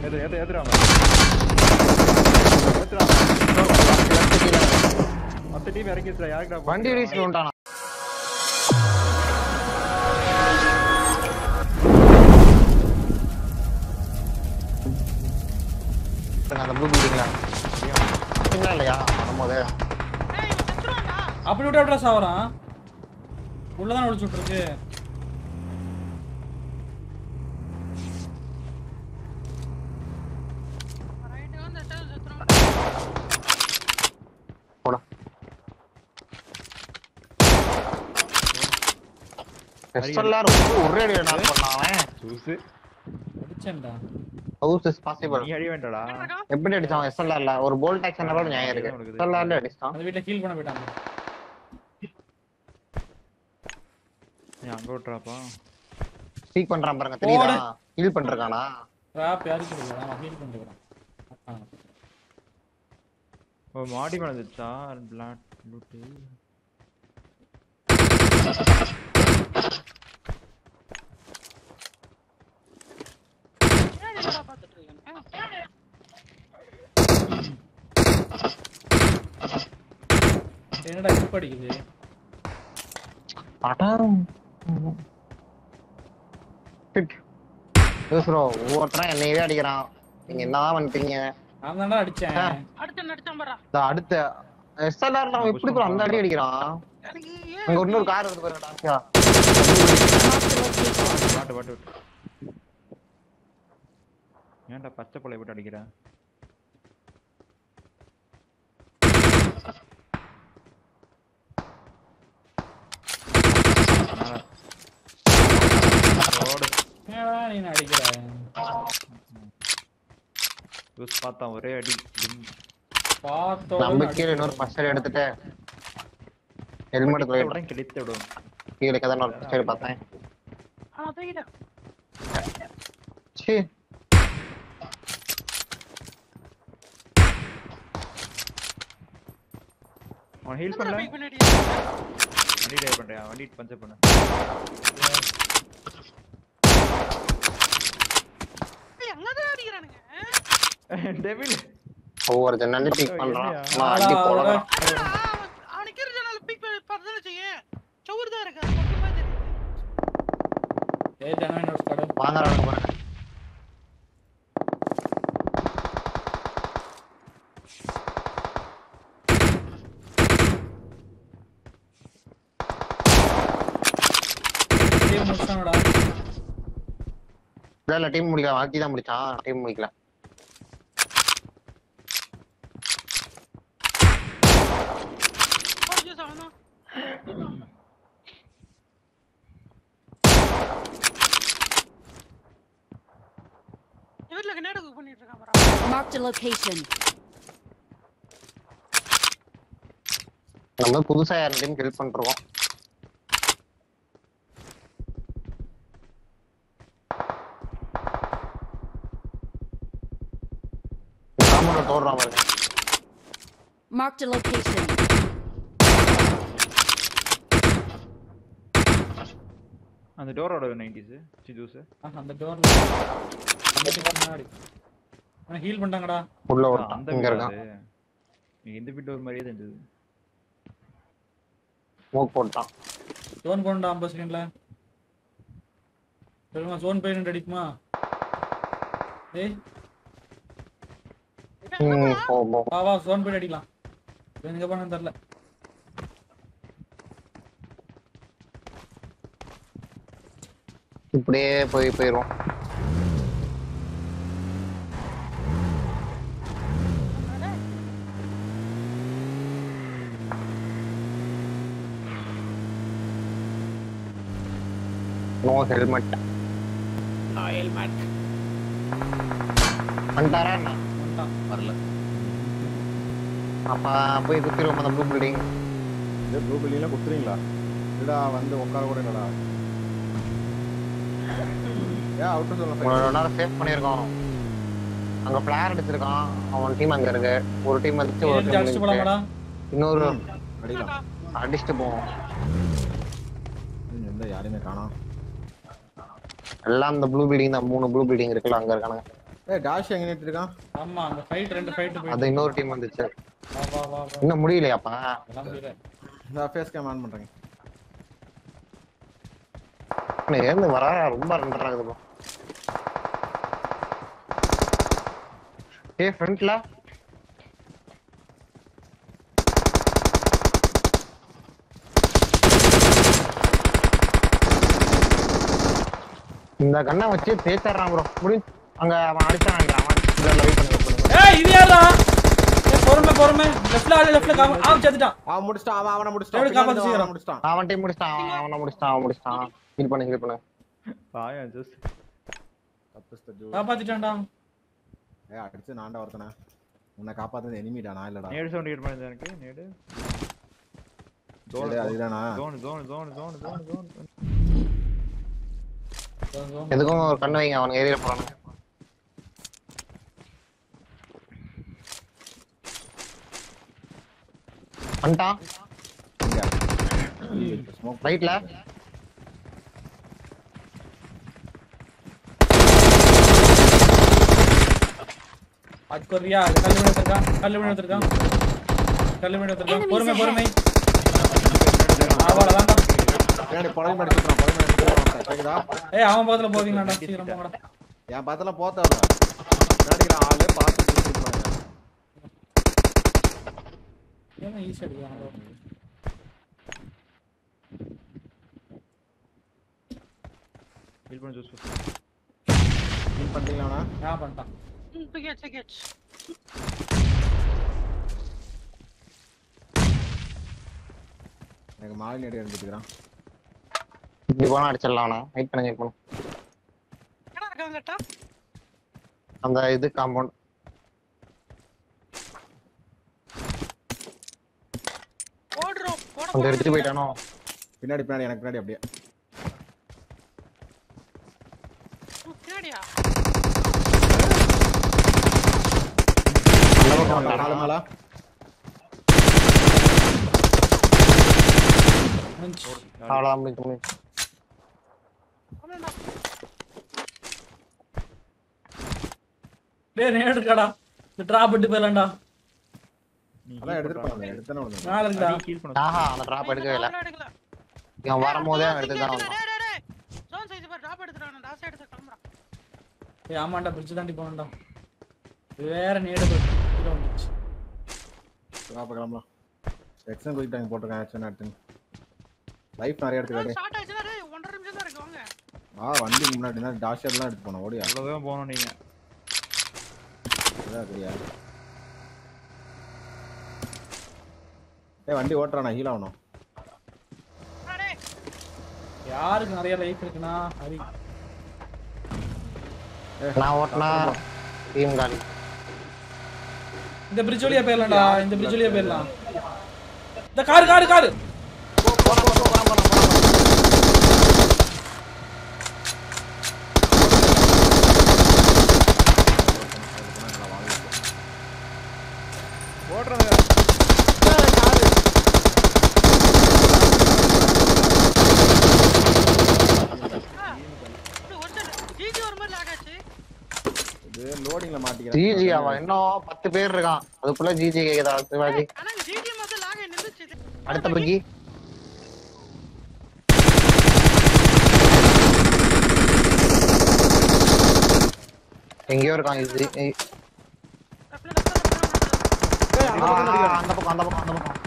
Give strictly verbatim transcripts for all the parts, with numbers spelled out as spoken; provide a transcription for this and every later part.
எது எது எதுடா எதுடா மொத்த டீம் இறங்கிடுறா யாருடா வண்டி ரீஸ்ல வந்துட்டானா அந்த ப்ளூ பில்டிங்ல இல்ல இல்லையா வரும்போது அப்படி விட்டு அப்படியே சாவறான் உள்ளதான் ஒளிச்சுட்டு இருக்கு போடா எஸ்எல்ஆர் ஒரே அடி நாக் பண்ணான் சூசு அடிச்சேன்டா ஹவுஸ் இஸ் பாசிபிள் நீ அடி வேண்டடா எப்படி அடிச்சான் எஸ்எல்ஆர்ல ஒரு போல்ட் ஆக்ஷனோட நியாயம் இருக்கு எஸ்எல்ஆர்ல அடிச்சான் அந்த வீட்ல ஹீல் பண்ண போய்ட்டாங்க நீ அங்க ஓட்றாப்பா ஸ்பீக் பண்றான் பாருங்க தெரியுதா ஹீல் பண்றகானா டிராப் யாரு சொல்லுங்க நான் ஹீல் பண்றேன் ஓ மாடி மேல வந்துச்சா பிளாட் லூட் என்னடா பாத்துட்டு இருக்கீங்க என்னடா இப்ப அடிக்குது அடாரும் பிட் ப்ரோ ஓட்றா என்னையவே அடிக்குறான் நீங்க என்னதான் பண்ணிட்டீங்க நான் தான்டா அடிச்சேன் அடுத்து நடிச்சான் பாறா அடுத்த எஸ்எல்ஆர் நான் எப்படி ப்ரோ அந்த அடி அடிக்குறான் அங்க இன்னொரு கார் வருது பாருங்க டாஸ்கா பாட்டு பாட்டு ஏன்டா பச்சை புள்ளை போட்டு அடிக்கிற என்னடா நீ அடிக்கிற யூஸ் பார்த்தா ஒரே அடி பாத்தோ நம்ம கீழ இன்னொரு பஸ்டர் எடுத்துட்டு ஹெல்மெட் போயிட்டு கிழித்து விடும் கீழ கதன ஒரு பஸ்டர் பார்த்தேன் ஆனா தூக்கிட்ட சீ அவன் ஹீல் பண்ணல பைக் பின்னாடி வண்டி டைவ் பண்றியா வண்டி பஞ்சர் பண்ணு ஏய் அங்கதான் அடிக்குறானுங்க டெவில் ஒவ்வொரு ஜன்னல்ல பிக் பண்றான் நான் அடி போடுறேன் அவனுக்கு இரு ஜன்னல் பிக் பண்ணதல செய்ய சவுர் தான் இருக்கு அது பக்கமா தெரியுது ஏய் ஜனமே நோட் ஸ்டார்ட் வாங்கறாங்க பாருங்க டீம் முடிச்சானடா இல்ல டீம் முடிக்கல வாக்கி தான் முடிச்சான் டீம் முடிக்கல ஓகே சாவனா இவர்ல கனடா குக் பண்ணிட்டு இருக்கான் பாறா Marked a location. நம்ம புதுசா யார் டீம் ஹெல்ப் பண்றோம் நாமள தோறறோம் பாருங்க Marked a location. அந்த டோரோட நைன்டிஸ் சிஜூஸ் அந்த டோர்ல அந்த முன்னாடி انا ஹீல் பண்ணாங்கடா உள்ள ஓட்டான் இங்க இருக்கான் நீ இந்த பிட் டோர் மாதிரியே இருந்தது ஸ்மோக் போட்டான் ஜோன் போண்டா ஐம்பது செகண்ட்ல சொல்லுங்க ஜோன் பையன் அடிக்குமா ஏய் ம் போ போ வா வா ஜோன் பையன் அடிக்கலாம் எங்க போறேன்னு தெரியல இப்படியே போய் போயிரும் நோ ஹெல்மெட் நோ ஹெல்மெட் அண்டாரா வந்துட்டான் வரல அப்ப போய் குத்திடுவோம் அந்த ப்ளூ பில்டிங் இந்த ப்ளூ பில்டிங்ல குத்துறீங்களா இல்லடா வந்து உட்கார கூட இல்லடா ஏன் அவுட் சொல்ல ஒரு நேரம் சேவ் பண்ணிருக்கோம் அங்க ஃபிளேர் அடிச்சிருக்கான் அவன் டீம் அங்க இருக்கு ஒரு டீம் அடிச்சு ஒரு டீம் அடிச்சு போலாமாடா இன்னொரு அடிக்கலாம் அடிச்சிட்டு போவோம் எந்த யாரையுமே காணோம் எல்லாம் இந்த ப்ளூ பில்டிங் தான் மூணு ப்ளூ பில்டிங் இருக்குல்ல அங்க இருக்கானுங்க ஏய் டாஷ் எங்க நின்னு இருக்கான்? ஆமா அந்த ஃபைட் ரெண்டு ஃபைட் போய் அது இன்னொரு டீம் வந்துச்சு. வா வா வா இன்னும் முடியலையாப்பா? எல்லாம் முடியல. நான் ஃபேஸ் கேம் ஆன் பண்றேன். நான் ஏந்து வர ரொம்ப ரண்டர் ஆகுது bro. ஏய் ஃப்ரண்ட்ல இந்த கண்ணை வச்சு தேய்ச்சறான் bro. முடி அங்க அவன் அடிச்சான் அவன் இல்ல வெயிட் பண்ணுங்க. ஏய் இது யாரா? ஏய் பொறுமை பொறுமை லெஃப்ட்ல ஆளு லெஃப்ட்ல காம் ஆ செத்துட்டான். அவன் முடிச்சிட்டான் அவன் அவன முடிச்சிட்டான். எப்படி காப்பாத்து சீக்கிரம் முடிச்சிட்டான். அவன் டீம் முடிச்சிட்டான் அவன முடிச்சிட்டான் அவன் முடிச்சிட்டான். ஹீல் பண்ணு ஹீல் பண்ணு. பாயா ஜஸ்ட் தப்புஸ்த ஜோ. காப்பாத்திட்டான்டா. ஏய் அடிச்சு நான்டா ஒருத்தனா. உன்னை காப்பாத்துறது எனிமிடா நான் இல்லடா. நேடு சவுண்ட் கேட் பண்ணுது எனக்கு நேடு. ஜோன் அதுதானா? Zone zone zone zone zone zone. எதுக்கும் ஒரு கண்ணு வைங்க அவன் ஏரியா போறானே. அண்டா ஸ்மோக் ரைட்ல அட்கோரியா கல்லு மேல இருக்கான் கல்லு மேல இருக்கான் கல்லு மேல இருக்கான் பொறுமை பொறுமை அவ்வளவுதான்டா ஏடி பழம் அடிச்சுறான் பழம் அடிச்சுறான் கேக்குதா? ஏய் அவன் பக்கத்துல போவீங்களாடா சீக்கிரம் போங்கடா. என் பக்கத்துல போத்தவடா. நாடிக்குற ஆளே பாத்து சுத்திடுறாங்க. ஏன் ஈஸி அடிக்குறாங்க? ஹீல் பண்ணு ஜோஸ். ஹீல் பண்ணிட்டீங்களானா? நான் பண்ணிட்டான். ம் பிகெட் பிகெட். எனக்கு மாலி நேடி அடிச்சிட்டான். இப்படி போனா அடிச்சிடலாம் அவனை. வெயிட் பண்ணுங்க இப்போ. என்ன இருக்காங்க கேட்டா? அந்த இது காம்பவுண்ட் ஓடுறோம் ஓட அந்த எடுத்துட்டு போயிட்டானோ? பின்னாடி பின்னாடி எனக்கு பின்னாடி அப்படியே. பின்னாடியா? அந்த பக்கம் வந்தானா? கால மேல அவ்வளவுதான் முடிஞ்சு முடிஞ்சு. ஆமாடா. டேய் நேடு இருக்கடா. இந்த டிராப் விட்டு போயிரலாம்டா. அதான் எடுத்துட்டு போங்க எடுத்தனே ஒண்ணு. மேல இருக்கடா. ஹீல் பண்ணு. ஆஹா அந்த டிராப் எடுக்கவே இல்ல. எடுக்கல. இவன் வரும்போதே அவன் எடுத்து தான் வந்தான். டேய் டேய் டேய். ஜோன் சைஸ் பார் டிராப் எடுத்துறானே டாஸ் எடுத்து கிளம்புறான். ஏய் ஆமாண்டா பிரிட்ஜ் தாண்டி போணும்டா. இது வேற நேடு கீழ வந்துச்சு. வா பார்க்கலாம். எக்ஸன் குயிக் டைம் போட்டுருக்கேன் ஆக்சன் எடுத்து. லைஃப் நிறைய எடுத்துக்காதே. ஸ்டார்ட் ஆயிடுச்சுனா டேய் ஒன்றரை நிமிஷம் தான் இருக்கு வாங்க. ஆ வண்டி முன்னாடி நான் டாஷ் எல்லாம் எடுத்து போணும் ஓடியா. அவ்வளவுதான் போறோம் நீங்க. அதான் சரியா. ஏய் வண்டி ஓட்றானா ஹீல் ஆவணும். டேய் யாருக்கு நிறைய லைஃப் இருக்குனா ஹரி. நான் ஓட்டனா டீம் காலி. இந்த பிரிட்ஜ் வழியா போயிரலாம்டா. இந்த பிரிட்ஜ் வழியா போயிரலாம். இந்த கார் கார் கார். ஓடுறாங்க. ஜிஜி ஒரு மாதிரி லாக் ஆச்சு. இது லோடிங்ல மாட்டிக்கிறேன். ஜிஜி அவன் இன்னும் பத்து பேர் இருக்கான். அதுக்குள்ள ஜிஜி கேக்குதா சிவாஜி? ஆனா ஜிஜி மட்டும் லாக் ஆகி நின்னுச்சு. அடுத்த பக்கி எங்கேயோ இருக்கான் ஜிஜி. அந்த பக்கம் அந்த பக்கம் அந்த பக்கம்.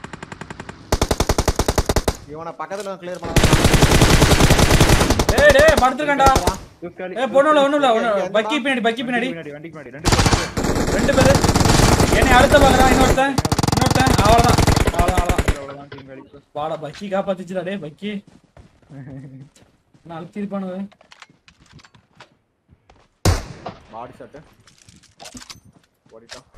இவனை பக்கத்துல கிளியர் பண்ணா. டேய் டேய் படுத்துக்கடா. ஜோஸ் காலி. ஏய் பொண்ணுல ஒண்ணுல ஒண்ணு பக்கி பின்னாடி பக்கி பின்னாடி பின்னாடி வண்டிக்கு பின்னாடி ரெண்டு பேர். ரெண்டு பேரு. என்னை அடுத்த பாக்குறான் இன்னொருத்தன் இன்னொருத்தன் அவ்வளவுதான் அவ்வளவுதான் அவ்வளவுதான். அவ்வளவுதான் டீம் காலி. வாடா பக்கி காப்பாத்திச்சுடா டேய் பக்கி. நான் அழுத்திருப்பானு. Body shot. ஓடிட்டான்.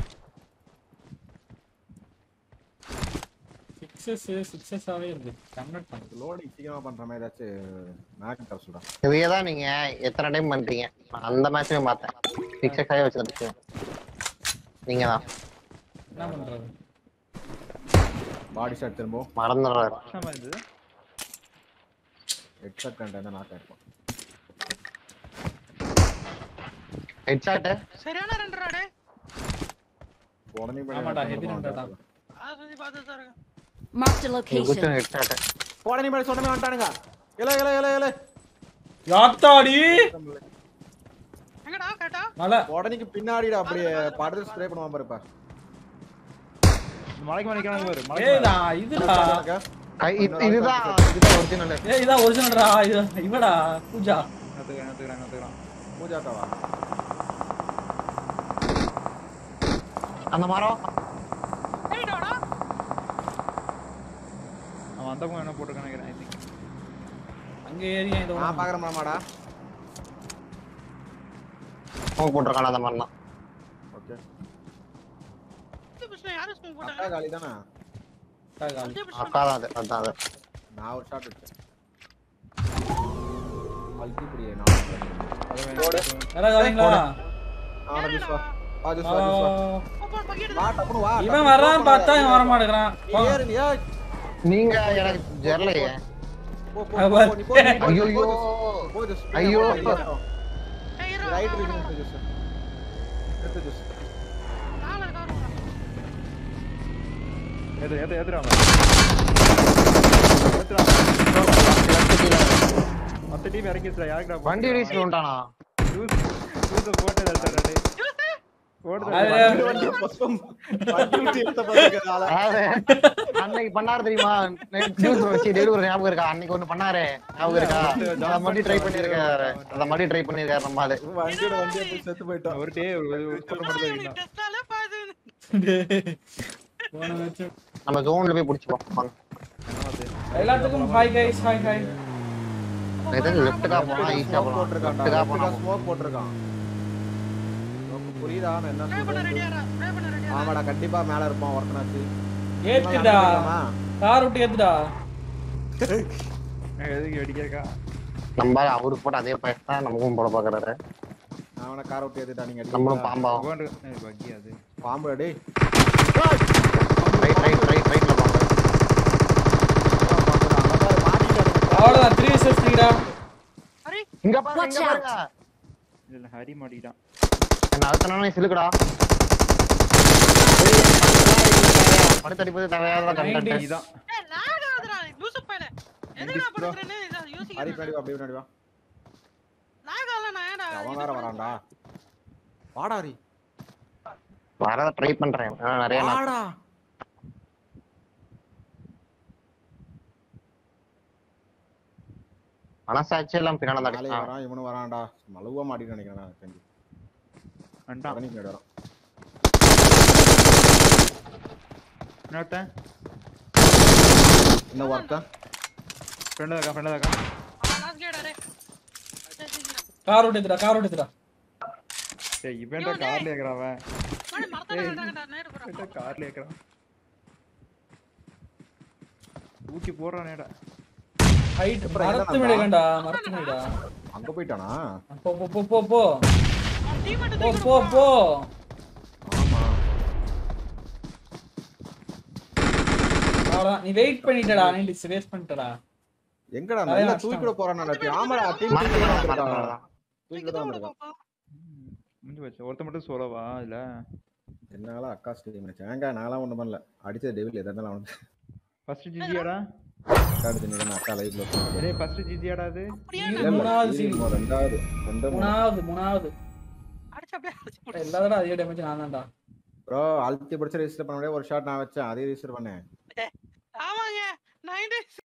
சிக்ஸஸ் சிக்ஸஸ் ஆவே இருக்கு. கன்வெர்ட் பண்ணு. லோடிங் சீக்கிரமா பண்ற மாதிரி ஏதாச்சும் மேக் டப் சொல்றேன். இதே தான் நீங்க எத்தனை டைம் பண்றீங்க? நான் அந்த மேட்ச்லயே பார்த்தேன். சிக்ஸ் ஆகவே வச்சிருக்கீங்க. நீங்க தான் என்ன பண்றது? பாடி ஷாட் திரும்ப மறந்துடுறாரு. கஷ்டமா இருந்தது. ஹெட்செட் கண்டா நாக் ஆயிடும். ஹெட்ஷாட் சரியான ரெண்டு ராடே. உடனே போய் ஆமாடா ஹெவி ரெண்டடா. ஆ சுத்தி பார்த்து சார். Marked a குத்து location. ஹெட்ஷாட் உடனே போய் சொன்னமே வந்துட்டானுங்க. ஏல ஏல ஏல ஏல யாத்தாடி எங்கடா கேட்டா? மலை உடனேக்கு பின்னாடிடா அப்படியே படுத்து ஸ்ப்ரே பண்ணுவான் பாருப்பா. மலைக்கு மலைக்கான பாரு மலைக்கு ஏய்டா இதுடா கை இது- இதுதான் இதுதான் ஒரிஜினல். ஏய் இதான் ஒரிஜினல்டா இது இவடா பூஜா நத்துக்குறான் நத்துக்குறான் நத்துக்குறான் பூஜாக்காவா? அந்த மரம் ஏய்டாடா. அவன் அந்த பக்கம் என்ன போட்டுருக்கான்னு நினைக்கிறேன் ஐ திங்க் அங்க ஏறியா இந்த நான் பாக்குறேன் மாமாடா. ஸ்மோக் போட்டுருக்கான அந்த மரம் தான். ஓகே. இந்த பிரச்சனை யாரு ஸ்மோக் அக்கா போட்டாங்க? காலி தானே. இந்த பிரச்சனை. அக்கா தான் அது அதான் அது. நான் ஒரு ஷாட் அடிச்சேன். அல்டி புடியே நான். ஓடு. யாரா வரீங்களா ஆ ஜூஸ் வா. ஆ ஜூஸ் வா, வா ஜூஸ் வா, வா. வா. அப்பா பக்கெட். வா டப்புனு வா. இவன் வர்றான் பார்த்தா இவன் வர மாட்டேங்கிறான் ஏறு நீ ஏய். நீங்க எனக்கு ஜெர்லையே. போ போ போ நீ போ. ஐயோ போ ஜூஸ். ஐயோ. ஏய் இரு. Right region juice. எடுத்து ஜூஸ். நாளை கார் ஓடா. ஏத்து ஏத்து ஏத்துறாங்க ஏத்துறாங்க மத்த டீம் இறங்கிடுறா யாருக்குடா வண்டி ரீச் வந்துட்டானா? ஜூஸ் ஜூஸ் போட்டு தள்ளுறா டேய் போடு அது- வண்டி பஸ்ஸம். வண்டி விட்டு எடுத்த பாருங்கடா. அதாவது அன்னைக்கு பண்ணாரு தெரியுமா? நியூஸ் வச்சு டெலிவரி ஞாபகம் இருக்கா? அன்னைக்கு ஒண்ணு பண்ணாரு ஞாபகம் இருக்கா? அத மாதிரி ட்ரை பண்ணிருக்காரு. அத மாதிரி ட்ரை பண்ணிருக்காரு நம்ம ஆளு. வண்டியோட வண்டியை போய் செத்து போயிட்டோம். ஒரு டே ஒரு ஒரு ஸ்கோர் மட்டும் தான் எனக்கு இருக்கணும் டெஸ்டால பாது. போன மேட்ச் நம்ம ஜோன்ல போய் புடிச்சுப்போம் வாங்க. எல்லாத்துக்கும் ஹாய் கைஸ் ஹாய் ஹாய் எதுக்கு லெஃப்ட்கா போனா ஈஸியா போலாம். போட்டுருக்கான்டா. லெஃப்ட்கா போனா ஸ்மோக் போட்டுருக்கான். உனக்கு புரியுதா நான் என்ன ட்ரை பண்ண சொல்றேன்? ரெடியாரா? ட்ரை பண்ண ரெடியாரா? ஆமாடா கண்டிப்பா மேல இருப்பான் ஒருத்தனாச்சு. ஏத்துடா கார் விட்டு ஏத்துடா எதுக்கு வெடிக்கறக்கா நம்ம அவருக்கு போட்டு அதே பையன் தான் நமக்கும் போட பாக்குறாரு. நான் அவனை காரை விட்டு ஏத்திட்டா நீங்க நம்மளும் பாம்பாவும். உட்காந்து பக்கி அது பாம்பு டேய். ரைட் ரைட் ரைட் ரைட்ல பாம்பு. அவ்வளவுதான் த்ரீ வர்சஸ் த்ரீ டா ஹரி இங்க பாருங்க Watch இங்க out. பாருங்க. இல்ல ஹரி மாட்டிட்டான் என்ன அழுத்தனா சிலுக்குடா. அடுத்தடி போய் தேவையாத கண்டென்ட். ninety. இதான் ஏய் லாக் ஆகுதுடா லூசு பையல. எதுக்குடா படுத்துறேன்னு இத ஹரி யோசிக்கிறேன். பின்னாடி வா, அப்படியே பின்னாடி வா. லாக் ஆகல நான் ஏன்டா? அவன் வேற வரான்டா. வாடா ஹரி. வரத ட்ரை பண்றேன். ஆனா நிறைய நான் வாடா. மனசாட்சி எல்லாம் பின்னால நாளை தடிச்சான். வரான் இவனும் வரான்டா. மலுவா மாட்டிட்டு நினைக்கிறேன் நான் தெரிஞ்சு. வந்துட்டான் உடனே பின்னாடி வரான். இன்னொருத்தன் இன்னும் ஒருத்தன். ஃப்ரெண்ட் தாக்கா ஃப்ரெண்ட் தாக்கா லாஸ்ட் கேடா டேய். கார் விட்டு ஏத்துடா கார் விட்டு ஏத்துடா டேய் இவன்டா கார்ல ஏக்குறான் அவன் மணி மரத்தல வேண்டாங்கடா நேரா போறா. இவன்டா கார்ல ஏக்குறான் ஊக்கி போறானேடா ஹைட் மரத்து மேடா மரத்து மேடா அங்க போயிட்டானா? போ போ போ போ போ டீம் போ போ போ ஆமா. அவ்வளவுதான் நீ வெயிட் பண்ணிட்டடா நீ வேஸ்ட் பண்ணிட்டடா எங்கடா நிறைய நல்லா நஷ்டம். தூக்கிட போறானா? ஆமாடா டீம் மரத்துல தான், மரத்துல தான். தூக்கிட தான் வந்திருக்கான். முடிஞ்சு போச்சு ஒருத்த மட்டும் சோலவா இல்ல என்னால அக்கா ஸ்டேடியம் நினைச்சேன். ஏங்க நான்லாம் ஒண்ணும் பண்ணல. அடிச்ச டெவில் எதா இருந்தாலும் அவனுக்கு ஃபர்ஸ்ட் ஜிஜியாடா அக்கா அடிச்சு நீங்க அக்கா லைவ்ல போட்டு. டேய் ஃபர்ஸ்ட் ஜிஜியாடா அது இது மூணாவது சீன் ரெண்டாவது ரெண்டு மூணாவது மூணாவது அடிச்சு அப்படியே அடிச்சு போடு. எல்லாதடா அதே டேமேஜ் நான் தான்டா ப்ரோ அல்டி படிச்சு ரெஜிஸ்டர் பண்ண முடியாது. ஒரு ஷாட் நான் வச்சேன் அதே ரெஜிஸ்டர் பண்ணேன். ஆமாங்க நைன்டி